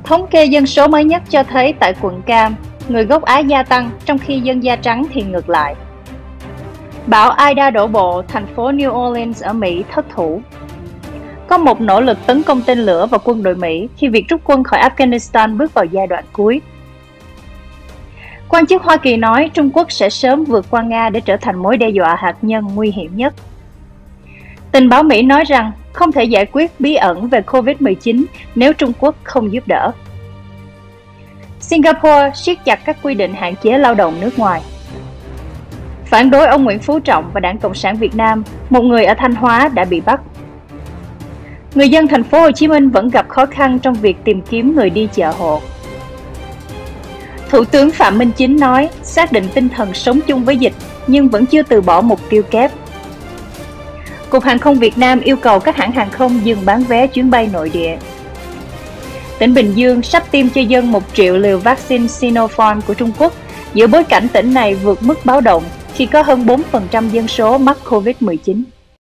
Thống kê dân số mới nhất cho thấy tại quận Cam, người gốc Á gia tăng trong khi dân da trắng thì ngược lại. Bão Ida đổ bộ, thành phố New Orleans ở Mỹ thất thủ. Có một nỗ lực tấn công tên lửa vào quân đội Mỹ khi việc rút quân khỏi Afghanistan bước vào giai đoạn cuối. Quan chức Hoa Kỳ nói Trung Quốc sẽ sớm vượt qua Nga để trở thành mối đe dọa hạt nhân nguy hiểm nhất. Tình báo Mỹ nói rằng không thể giải quyết bí ẩn về COVID-19 nếu Trung Quốc không giúp đỡ. Singapore siết chặt các quy định hạn chế lao động nước ngoài. Phản đối ông Nguyễn Phú Trọng và Đảng Cộng sản Việt Nam, một người ở Thanh Hóa đã bị bắt. Người dân thành phố Hồ Chí Minh vẫn gặp khó khăn trong việc tìm kiếm người đi chợ hộ. Thủ tướng Phạm Minh Chính nói xác định tinh thần sống chung với dịch nhưng vẫn chưa từ bỏ mục tiêu kép. Cục Hàng không Việt Nam yêu cầu các hãng hàng không dừng bán vé chuyến bay nội địa. Tỉnh Bình Dương sắp tiêm cho dân 1 triệu liều vaccine Sinopharm của Trung Quốc giữa bối cảnh tỉnh này vượt mức báo động khi có hơn 4% dân số mắc COVID-19.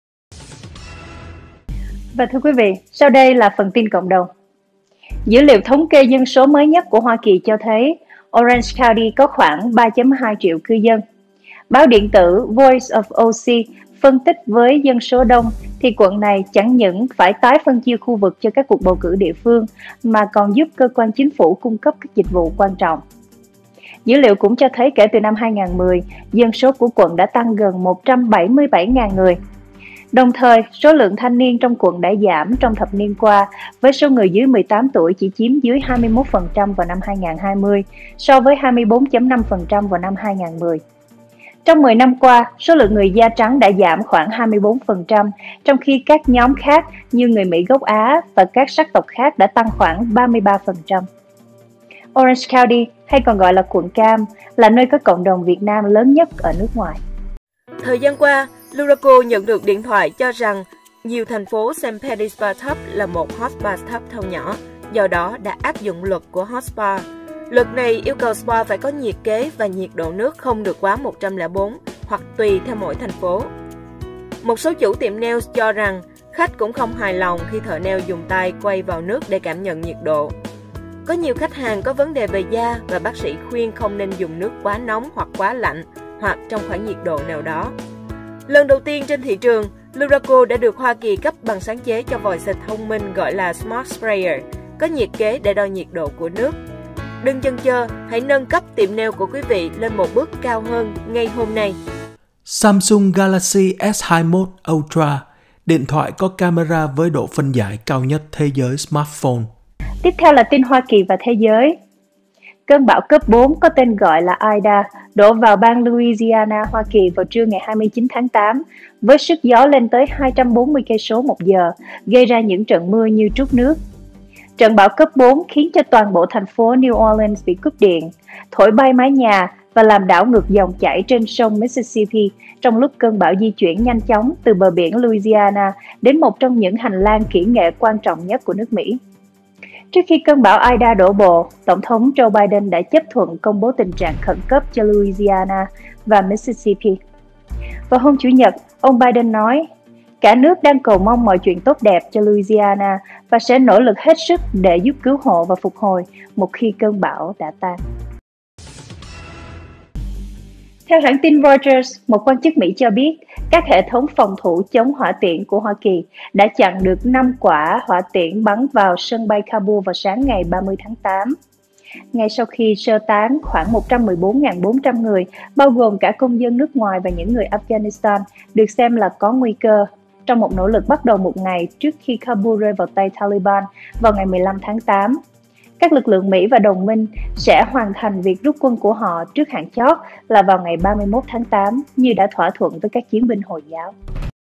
Và thưa quý vị, sau đây là phần tin cộng đồng. Dữ liệu thống kê dân số mới nhất của Hoa Kỳ cho thấy Orange County có khoảng 3,2 triệu cư dân. Báo điện tử Voice of OC phân tích với dân số đông thì quận này chẳng những phải tái phân chia khu vực cho các cuộc bầu cử địa phương mà còn giúp cơ quan chính phủ cung cấp các dịch vụ quan trọng. Dữ liệu cũng cho thấy kể từ năm 2010, dân số của quận đã tăng gần 177.000 người. Đồng thời, số lượng thanh niên trong quận đã giảm trong thập niên qua, với số người dưới 18 tuổi chỉ chiếm dưới 21% vào năm 2020, so với 24,5% vào năm 2010. Trong 10 năm qua, số lượng người da trắng đã giảm khoảng 24%, trong khi các nhóm khác như người Mỹ gốc Á và các sắc tộc khác đã tăng khoảng 33%. Orange County, hay còn gọi là quận Cam, là nơi có cộng đồng Việt Nam lớn nhất ở nước ngoài. Thời gian qua, Luraco nhận được điện thoại cho rằng nhiều thành phố xem Petty Spa Tub là một hot spa tub thau nhỏ, do đó đã áp dụng luật của hot spa. Luật này yêu cầu spa phải có nhiệt kế và nhiệt độ nước không được quá 104 hoặc tùy theo mỗi thành phố. Một số chủ tiệm nails cho rằng khách cũng không hài lòng khi thợ nail dùng tay quay vào nước để cảm nhận nhiệt độ. Có nhiều khách hàng có vấn đề về da và bác sĩ khuyên không nên dùng nước quá nóng hoặc quá lạnh hoặc trong khoảng nhiệt độ nào đó. Lần đầu tiên trên thị trường, Luraco đã được Hoa Kỳ cấp bằng sáng chế cho vòi xịt thông minh gọi là Smart Sprayer, có nhiệt kế để đo nhiệt độ của nước. Đừng chần chờ, hãy nâng cấp tiệm nail của quý vị lên một bước cao hơn ngay hôm nay. Samsung Galaxy S21 Ultra, điện thoại có camera với độ phân giải cao nhất thế giới smartphone. Tiếp theo là tin Hoa Kỳ và thế giới. Cơn bão cấp 4 có tên gọi là Ida đổ vào bang Louisiana, Hoa Kỳ vào trưa ngày 29 tháng 8 với sức gió lên tới 240 cây số một giờ, gây ra những trận mưa như trút nước. Trận bão cấp 4 khiến cho toàn bộ thành phố New Orleans bị cúp điện, thổi bay mái nhà và làm đảo ngược dòng chảy trên sông Mississippi trong lúc cơn bão di chuyển nhanh chóng từ bờ biển Louisiana đến một trong những hành lang kỹ nghệ quan trọng nhất của nước Mỹ. Trước khi cơn bão Ida đổ bộ, Tổng thống Joe Biden đã chấp thuận công bố tình trạng khẩn cấp cho Louisiana và Mississippi. Vào hôm Chủ nhật, ông Biden nói, cả nước đang cầu mong mọi chuyện tốt đẹp cho Louisiana và sẽ nỗ lực hết sức để giúp cứu hộ và phục hồi một khi cơn bão đã tan. Theo hãng tin Reuters, một quan chức Mỹ cho biết các hệ thống phòng thủ chống hỏa tiễn của Hoa Kỳ đã chặn được 5 quả hỏa tiễn bắn vào sân bay Kabul vào sáng ngày 30 tháng 8. Ngay sau khi sơ tán khoảng 114.400 người, bao gồm cả công dân nước ngoài và những người Afghanistan, được xem là có nguy cơ, trong một nỗ lực bắt đầu một ngày trước khi Kabul rơi vào tay Taliban vào ngày 15 tháng 8. Các lực lượng Mỹ và đồng minh sẽ hoàn thành việc rút quân của họ trước hạn chót là vào ngày 31 tháng 8, như đã thỏa thuận với các chiến binh Hồi giáo.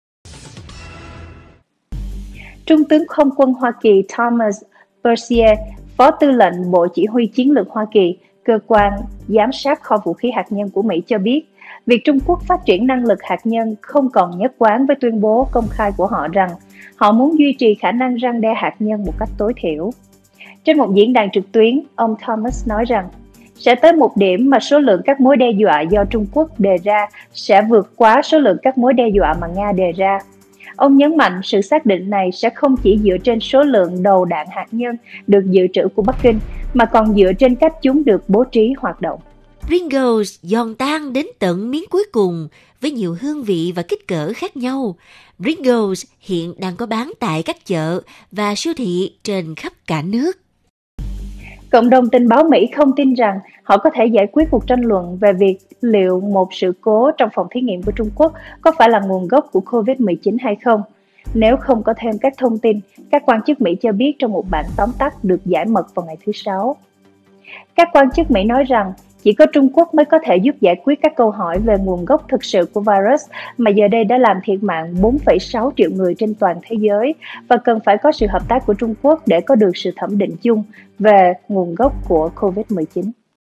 Trung tướng Không quân Hoa Kỳ Thomas Persier, Phó Tư lệnh Bộ Chỉ huy Chiến lược Hoa Kỳ, cơ quan giám sát kho vũ khí hạt nhân của Mỹ cho biết, việc Trung Quốc phát triển năng lực hạt nhân không còn nhất quán với tuyên bố công khai của họ rằng họ muốn duy trì khả năng răn đe hạt nhân một cách tối thiểu. Trên một diễn đàn trực tuyến, ông Thomas nói rằng sẽ tới một điểm mà số lượng các mối đe dọa do Trung Quốc đề ra sẽ vượt quá số lượng các mối đe dọa mà Nga đề ra. Ông nhấn mạnh sự xác định này sẽ không chỉ dựa trên số lượng đầu đạn hạt nhân được dự trữ của Bắc Kinh, mà còn dựa trên cách chúng được bố trí hoạt động. Pringles giòn tan đến tận miếng cuối cùng với nhiều hương vị và kích cỡ khác nhau. Pringles hiện đang có bán tại các chợ và siêu thị trên khắp cả nước. Cộng đồng tình báo Mỹ không tin rằng họ có thể giải quyết cuộc tranh luận về việc liệu một sự cố trong phòng thí nghiệm của Trung Quốc có phải là nguồn gốc của COVID-19 hay không. Nếu không có thêm các thông tin, các quan chức Mỹ cho biết trong một bản tóm tắt được giải mật vào ngày thứ Sáu. Các quan chức Mỹ nói rằng chỉ có Trung Quốc mới có thể giúp giải quyết các câu hỏi về nguồn gốc thực sự của virus mà giờ đây đã làm thiệt mạng 4,6 triệu người trên toàn thế giới, và cần phải có sự hợp tác của Trung Quốc để có được sự thẩm định chung về nguồn gốc của COVID-19.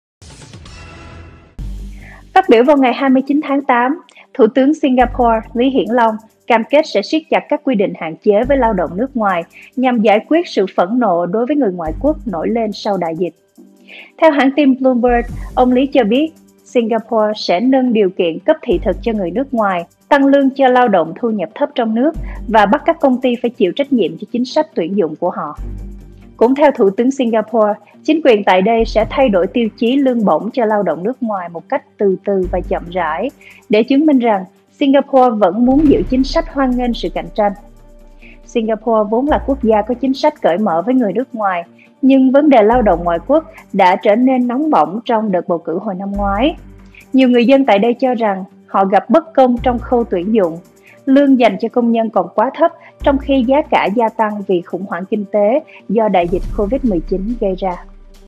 Phát biểu vào ngày 29 tháng 8, Thủ tướng Singapore Lý Hiển Long cam kết sẽ siết chặt các quy định hạn chế với lao động nước ngoài nhằm giải quyết sự phẫn nộ đối với người ngoại quốc nổi lên sau đại dịch. Theo hãng tin Bloomberg, ông Lý cho biết Singapore sẽ nâng điều kiện cấp thị thực cho người nước ngoài, tăng lương cho lao động thu nhập thấp trong nước và bắt các công ty phải chịu trách nhiệm cho chính sách tuyển dụng của họ. Cũng theo Thủ tướng Singapore, chính quyền tại đây sẽ thay đổi tiêu chí lương bổng cho lao động nước ngoài một cách từ từ và chậm rãi để chứng minh rằng Singapore vẫn muốn giữ chính sách hoan nghênh sự cạnh tranh. Singapore vốn là quốc gia có chính sách cởi mở với người nước ngoài, nhưng vấn đề lao động ngoại quốc đã trở nên nóng bỏng trong đợt bầu cử hồi năm ngoái. Nhiều người dân tại đây cho rằng họ gặp bất công trong khâu tuyển dụng. Lương dành cho công nhân còn quá thấp, trong khi giá cả gia tăng vì khủng hoảng kinh tế do đại dịch COVID-19 gây ra.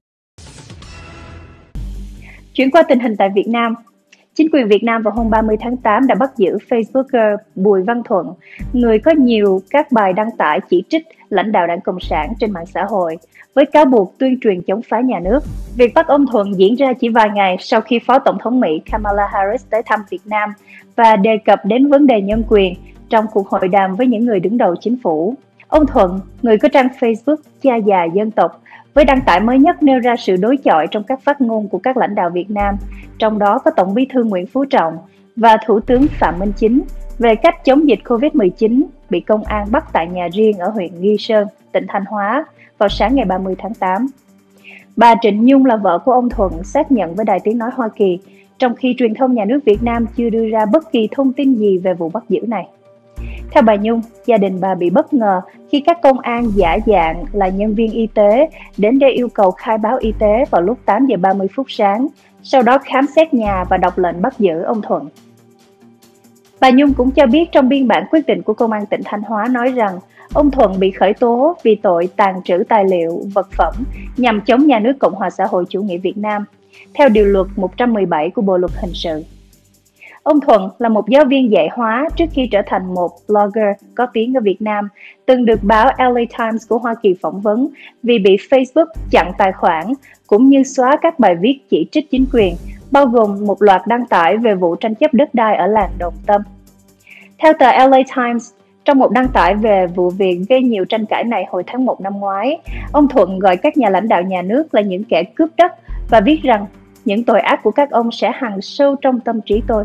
Chuyển qua tình hình tại Việt Nam. Chính quyền Việt Nam vào hôm 30 tháng 8 đã bắt giữ Facebooker Bùi Văn Thuận, người có nhiều các bài đăng tải chỉ trích lãnh đạo Đảng Cộng sản trên mạng xã hội, với cáo buộc tuyên truyền chống phá nhà nước. Việc bắt ông Thuận diễn ra chỉ vài ngày sau khi Phó Tổng thống Mỹ Kamala Harris tới thăm Việt Nam và đề cập đến vấn đề nhân quyền trong cuộc hội đàm với những người đứng đầu chính phủ. Ông Thuận, người có trang Facebook Cha Già Dân Tộc, với đăng tải mới nhất nêu ra sự đối chọi trong các phát ngôn của các lãnh đạo Việt Nam, trong đó có Tổng Bí thư Nguyễn Phú Trọng và Thủ tướng Phạm Minh Chính, về cách chống dịch COVID-19 bị công an bắt tại nhà riêng ở huyện Nghi Sơn, tỉnh Thanh Hóa vào sáng ngày 30 tháng 8. Bà Trịnh Nhung là vợ của ông Thuận xác nhận với Đài Tiếng Nói Hoa Kỳ, trong khi truyền thông nhà nước Việt Nam chưa đưa ra bất kỳ thông tin gì về vụ bắt giữ này. Theo bà Nhung, gia đình bà bị bất ngờ khi các công an giả dạng là nhân viên y tế đến để yêu cầu khai báo y tế vào lúc 8 giờ 30 phút sáng, sau đó khám xét nhà và đọc lệnh bắt giữ ông Thuận. Bà Nhung cũng cho biết trong biên bản quyết định của Công an tỉnh Thanh Hóa nói rằng ông Thuận bị khởi tố vì tội tàng trữ tài liệu, vật phẩm nhằm chống nhà nước Cộng hòa xã hội chủ nghĩa Việt Nam, theo điều luật 117 của Bộ luật hình sự. Ông Thuận là một giáo viên dạy hóa trước khi trở thành một blogger có tiếng ở Việt Nam, từng được báo LA Times của Hoa Kỳ phỏng vấn vì bị Facebook chặn tài khoản, cũng như xóa các bài viết chỉ trích chính quyền, bao gồm một loạt đăng tải về vụ tranh chấp đất đai ở làng Đồng Tâm. Theo tờ LA Times, trong một đăng tải về vụ việc gây nhiều tranh cãi này hồi tháng 1 năm ngoái, ông Thuận gọi các nhà lãnh đạo nhà nước là những kẻ cướp đất và viết rằng những tội ác của các ông sẽ hằn sâu trong tâm trí tôi.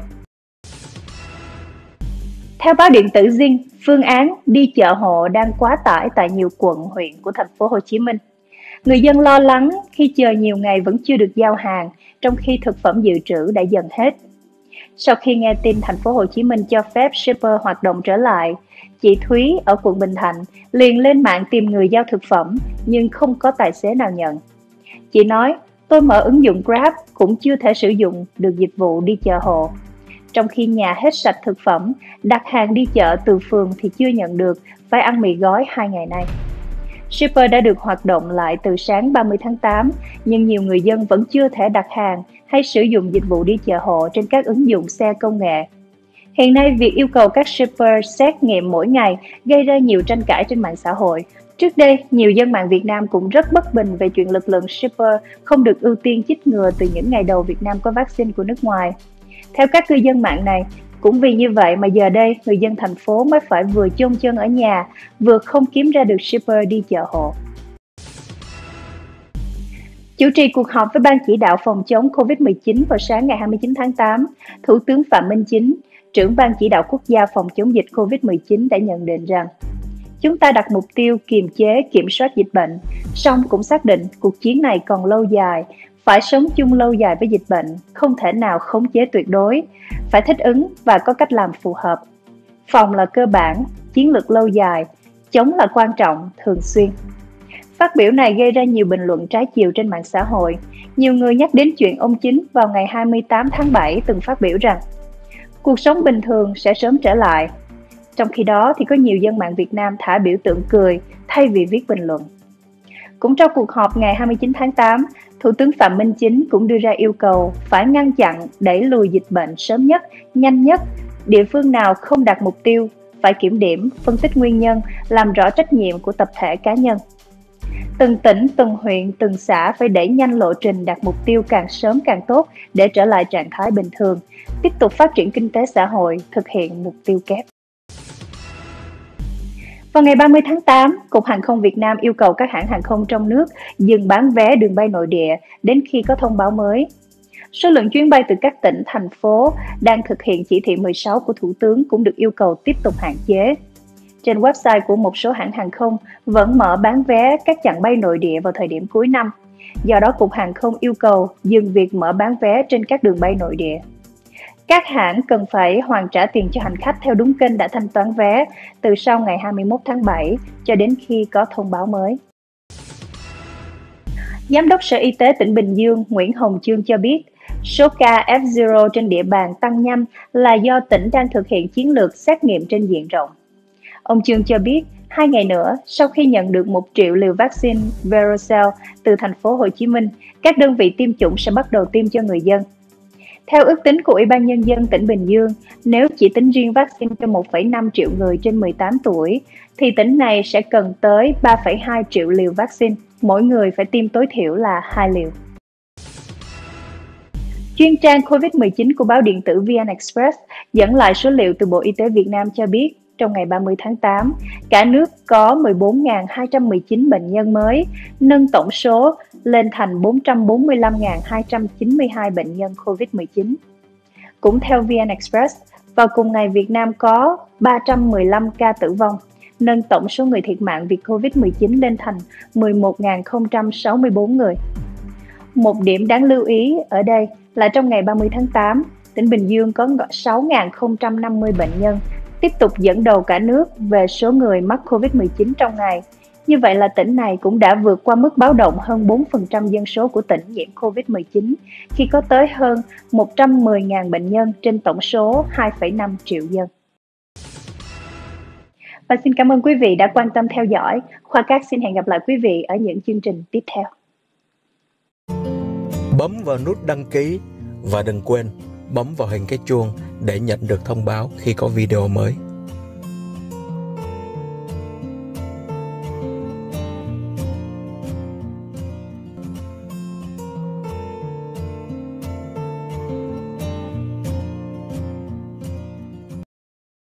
Theo báo điện tử Zing, phương án đi chợ hộ đang quá tải tại nhiều quận, huyện của thành phố Hồ Chí Minh. Người dân lo lắng khi chờ nhiều ngày vẫn chưa được giao hàng, trong khi thực phẩm dự trữ đã dần hết. Sau khi nghe tin thành phố Hồ Chí Minh cho phép shipper hoạt động trở lại, chị Thúy ở quận Bình Thạnh liền lên mạng tìm người giao thực phẩm nhưng không có tài xế nào nhận. Chị nói, tôi mở ứng dụng Grab cũng chưa thể sử dụng được dịch vụ đi chợ hộ. Trong khi nhà hết sạch thực phẩm, đặt hàng đi chợ từ phường thì chưa nhận được, phải ăn mì gói 2 ngày nay. Shipper đã được hoạt động lại từ sáng 30 tháng 8, nhưng nhiều người dân vẫn chưa thể đặt hàng hay sử dụng dịch vụ đi chợ hộ trên các ứng dụng xe công nghệ. Hiện nay, việc yêu cầu các shipper xét nghiệm mỗi ngày gây ra nhiều tranh cãi trên mạng xã hội. Trước đây, nhiều dân mạng Việt Nam cũng rất bất bình về chuyện lực lượng shipper không được ưu tiên chích ngừa từ những ngày đầu Việt Nam có vaccine của nước ngoài. Theo các cư dân mạng này, cũng vì như vậy mà giờ đây người dân thành phố mới phải vừa chôn chân ở nhà, vừa không kiếm ra được shipper đi chợ hộ. Chủ trì cuộc họp với Ban chỉ đạo phòng chống COVID-19 vào sáng ngày 29 tháng 8, Thủ tướng Phạm Minh Chính trưởng Ban Chỉ đạo Quốc gia phòng chống dịch COVID-19 đã nhận định rằng chúng ta đặt mục tiêu kiềm chế, kiểm soát dịch bệnh, song cũng xác định cuộc chiến này còn lâu dài, phải sống chung lâu dài với dịch bệnh, không thể nào khống chế tuyệt đối, phải thích ứng và có cách làm phù hợp. Phòng là cơ bản, chiến lược lâu dài, chống là quan trọng, thường xuyên. Phát biểu này gây ra nhiều bình luận trái chiều trên mạng xã hội. Nhiều người nhắc đến chuyện ông Chính vào ngày 28 tháng 7 từng phát biểu rằng cuộc sống bình thường sẽ sớm trở lại. Trong khi đó thì có nhiều dân mạng Việt Nam thả biểu tượng cười thay vì viết bình luận. Cũng trong cuộc họp ngày 29 tháng 8, Thủ tướng Phạm Minh Chính cũng đưa ra yêu cầu phải ngăn chặn, đẩy lùi dịch bệnh sớm nhất, nhanh nhất. Địa phương nào không đạt mục tiêu phải kiểm điểm, phân tích nguyên nhân, làm rõ trách nhiệm của tập thể cá nhân. Từng tỉnh, từng huyện, từng xã phải đẩy nhanh lộ trình đạt mục tiêu càng sớm càng tốt để trở lại trạng thái bình thường, tiếp tục phát triển kinh tế xã hội, thực hiện mục tiêu kép. Vào ngày 30 tháng 8, Cục Hàng không Việt Nam yêu cầu các hãng hàng không trong nước dừng bán vé đường bay nội địa đến khi có thông báo mới. Số lượng chuyến bay từ các tỉnh, thành phố đang thực hiện chỉ thị 16 của Thủ tướng cũng được yêu cầu tiếp tục hạn chế. Trên website của một số hãng hàng không vẫn mở bán vé các chặng bay nội địa vào thời điểm cuối năm. Do đó, Cục Hàng không yêu cầu dừng việc mở bán vé trên các đường bay nội địa. Các hãng cần phải hoàn trả tiền cho hành khách theo đúng kênh đã thanh toán vé từ sau ngày 21 tháng 7 cho đến khi có thông báo mới. Giám đốc Sở Y tế tỉnh Bình Dương Nguyễn Hồng Chương cho biết, số ca F0 trên địa bàn tăng nhanh là do tỉnh đang thực hiện chiến lược xét nghiệm trên diện rộng. Ông Chương cho biết, 2 ngày nữa, sau khi nhận được 1 triệu liều vaccine Verocell từ thành phố Hồ Chí Minh, các đơn vị tiêm chủng sẽ bắt đầu tiêm cho người dân. Theo ước tính của Ủy ban Nhân dân tỉnh Bình Dương, nếu chỉ tính riêng vaccine cho 1,5 triệu người trên 18 tuổi, thì tỉnh này sẽ cần tới 3,2 triệu liều vaccine, mỗi người phải tiêm tối thiểu là 2 liều. Chuyên trang COVID-19 của báo điện tử VN Express dẫn lại số liệu từ Bộ Y tế Việt Nam cho biết, trong ngày 30 tháng 8, cả nước có 14.219 bệnh nhân mới, nâng tổng số lên thành 445.292 bệnh nhân COVID-19. Cũng theo VN Express, vào cùng ngày Việt Nam có 315 ca tử vong, nâng tổng số người thiệt mạng vì COVID-19 lên thành 11.064 người. Một điểm đáng lưu ý ở đây là trong ngày 30 tháng 8, tỉnh Bình Dương có 6.050 bệnh nhân, tiếp tục dẫn đầu cả nước về số người mắc COVID-19 trong ngày. Như vậy là tỉnh này cũng đã vượt qua mức báo động hơn 4% dân số của tỉnh nhiễm COVID-19 khi có tới hơn 110.000 bệnh nhân trên tổng số 2,5 triệu dân. Và xin cảm ơn quý vị đã quan tâm theo dõi. Khoa Các xin hẹn gặp lại quý vị ở những chương trình tiếp theo. Bấm vào nút đăng ký và đừng quên bấm vào hình cái chuông để nhận được thông báo khi có video mới.